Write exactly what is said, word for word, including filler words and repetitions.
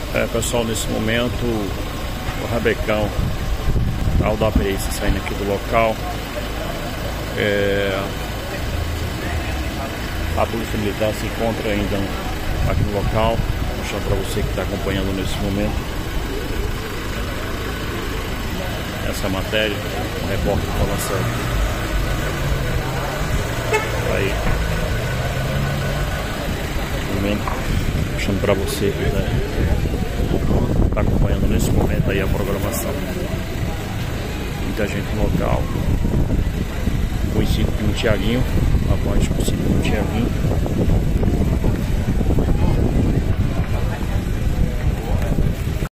É, pessoal, nesse momento o Rabecão, carro da perícia saindo aqui do local. É, a polícia militar se encontra ainda aqui no local, mostrando para você que está acompanhando nesse momento essa matéria, o repórter está lançando aí, mostrando para você que está acompanhando nesse momento aí a programação. Muita gente no local. Conhecido como Tiaguinho, rapaz conhecido como Tiaguinho.